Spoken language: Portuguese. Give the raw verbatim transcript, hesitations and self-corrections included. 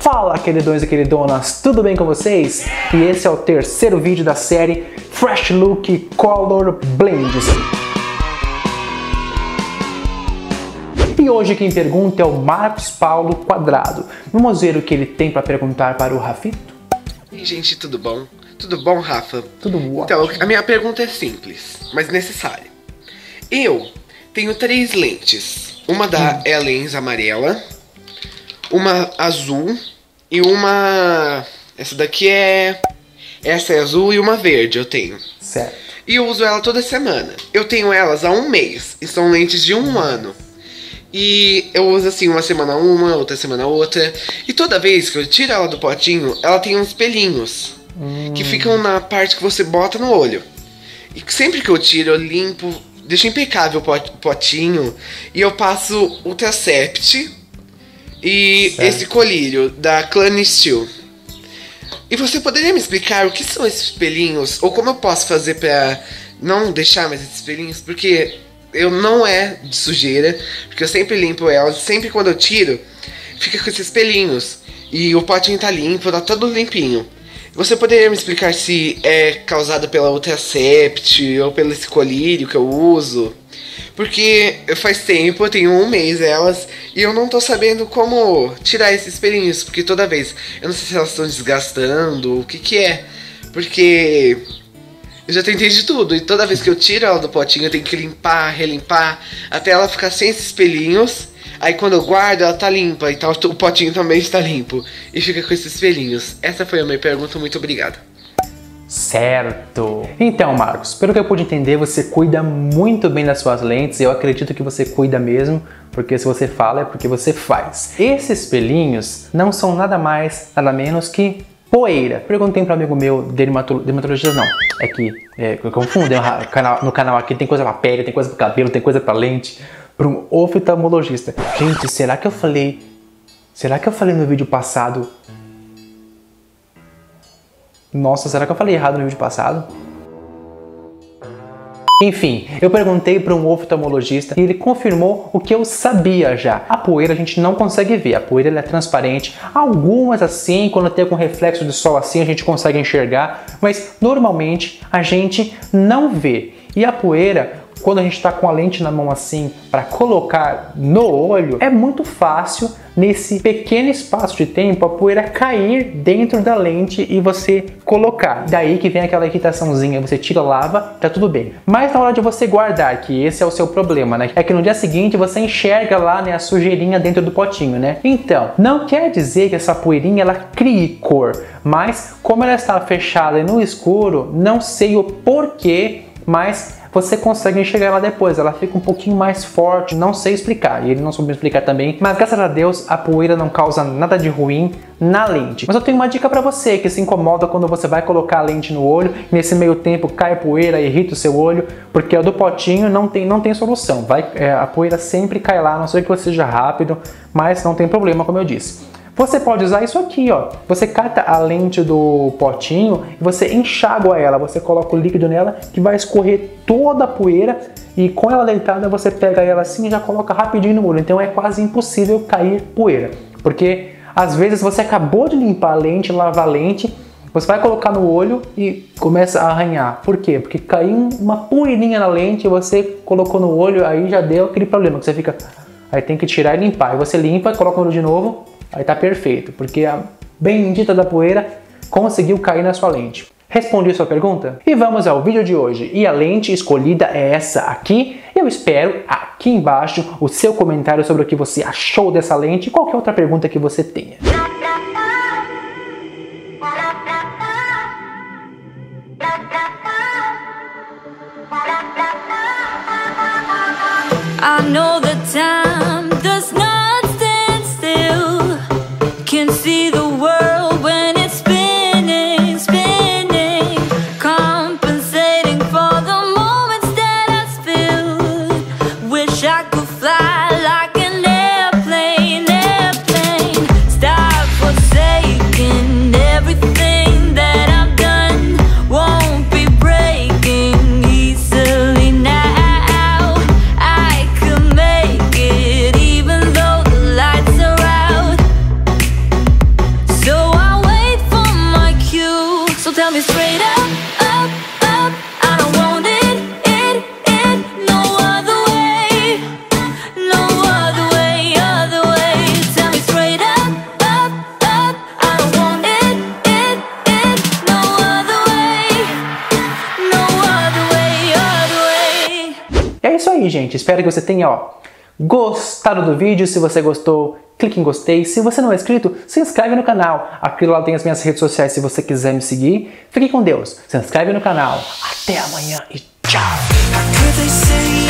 Fala, queridões e queridonas, tudo bem com vocês? E esse é o terceiro vídeo da série Fresh Look Color Blends. E hoje quem pergunta é o Marcos Paulo Quadrado. Vamos ver o que ele tem para perguntar para o Rafito? Oi, gente, tudo bom? Tudo bom, Rafa? Tudo bom. Então, a minha pergunta é simples, mas necessária. Eu tenho três lentes. Uma da hum. é a lens amarela, uma azul e uma... Essa daqui é... Essa é azul e uma verde eu tenho. Certo. E eu uso ela toda semana. Eu tenho elas há um mês e são lentes de um ano. E eu uso assim, uma semana uma, outra semana outra. E toda vez que eu tiro ela do potinho, ela tem uns pelinhos hum. que ficam na parte que você bota no olho. E sempre que eu tiro, eu limpo, deixo impecável o potinho. E eu passo Ultracept e certo. Esse colírio da Clan Steel. E você poderia me explicar o que são esses pelinhos? Ou como eu posso fazer pra não deixar mais esses pelinhos? Porque... eu não é de sujeira, porque eu sempre limpo elas, sempre quando eu tiro, fica com esses pelinhos. E o potinho tá limpo, tá todo limpinho. Você poderia me explicar se é causado pela Ultracept ou pelo esse colírio que eu uso? Porque faz tempo, eu tenho um mês elas, e eu não tô sabendo como tirar esses pelinhos, porque toda vez, eu não sei se elas estão desgastando, o que que é, porque... eu já tentei de tudo, e toda vez que eu tiro ela do potinho eu tenho que limpar, relimpar, até ela ficar sem esses pelinhos. Aí quando eu guardo ela tá limpa, e tá, o potinho também está limpo, e fica com esses pelinhos. Essa foi a minha pergunta, muito obrigado. Certo. Então, Marcos, pelo que eu pude entender, você cuida muito bem das suas lentes. Eu acredito que você cuida mesmo, porque se você fala é porque você faz. Esses pelinhos não são nada mais, nada menos que poeira. Perguntei para um amigo meu, dermatolo dermatologista não, é que é, eu confundo, no canal, no canal aqui tem coisa pra pele, tem coisa pro cabelo, tem coisa pra lente, para um oftalmologista. Gente, será que eu falei, será que eu falei no vídeo passado? Nossa, será que eu falei errado no vídeo passado? Enfim, eu perguntei para um oftalmologista e ele confirmou o que eu sabia já. A poeira a gente não consegue ver, a poeira ela é transparente. Algumas assim, quando tem algum reflexo de sol assim, a gente consegue enxergar, mas normalmente a gente não vê. E a poeira, quando a gente está com a lente na mão assim, para colocar no olho, é muito fácil nesse pequeno espaço de tempo a poeira cair dentro da lente e você colocar. Daí que vem aquela irritaçãozinha, você tira, lava, tá tudo bem. Mas na hora de você guardar, que esse é o seu problema, né? É que no dia seguinte você enxerga lá, né, a sujeirinha dentro do potinho, né? Então, não quer dizer que essa poeirinha ela crie cor, mas como ela está fechada e no escuro, não sei o porquê, mas você consegue enxergar ela depois, ela fica um pouquinho mais forte, não sei explicar, e ele não soube explicar também, mas graças a Deus a poeira não causa nada de ruim na lente. Mas eu tenho uma dica pra você que se incomoda quando você vai colocar a lente no olho, nesse meio tempo cai a poeira, irrita o seu olho, porque o do potinho não tem, não tem solução, vai, é, a poeira sempre cai lá, a não ser que você seja rápido, mas não tem problema, como eu disse. Você pode usar isso aqui, ó. Você cata a lente do potinho e você enxágua ela. Você coloca o líquido nela que vai escorrer toda a poeira e com ela deitada você pega ela assim e já coloca rapidinho no olho. Então é quase impossível cair poeira, porque às vezes você acabou de limpar a lente, lavar a lente, você vai colocar no olho e começa a arranhar. Por quê? Porque caiu uma poeirinha na lente e você colocou no olho, aí já deu aquele problema que você fica... aí tem que tirar e limpar. Aí você limpa, coloca no olho de novo. Aí tá perfeito, porque a bendita da poeira conseguiu cair na sua lente. Respondi a sua pergunta? E vamos ao vídeo de hoje. E a lente escolhida é essa aqui. Eu espero aqui embaixo o seu comentário sobre o que você achou dessa lente e qualquer outra pergunta que você tenha. I know the time does not can see the world when it's spinning, spinning, compensating for the moments that I spill. Wish I could fly like an airplane, airplane. Stop forsaking everything that I've done. Won't be breaking easily now. I could make it even though the lights are out. Tell me straight up, up, up. I don't want it, it, it, no other way, no other way, other way. Tell me straight up, up, up. I don't want it, it, it, no other way, no other way, other way. E é isso aí, gente. Espero que você tenha, ó, gostado do vídeo. Se você gostou, clique em gostei. Se você não é inscrito, se inscreve no canal. Aqui lá tem as minhas redes sociais se você quiser me seguir. Fique com Deus. Se inscreve no canal. Até amanhã e tchau!